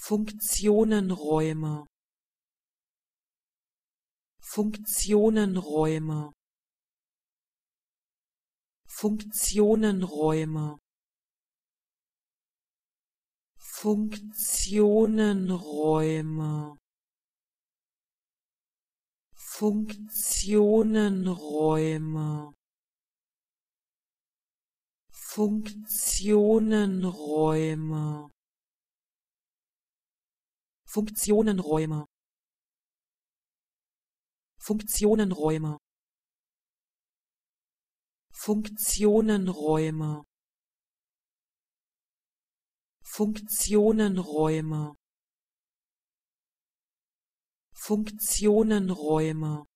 Funktionenräume, Funktionenräume, Funktionenräume, Funktionenräume, Funktionenräume, Funktionenräume, Funktionenräume, Funktionenräume, Funktionenräume, Funktionenräume, Funktionenräume,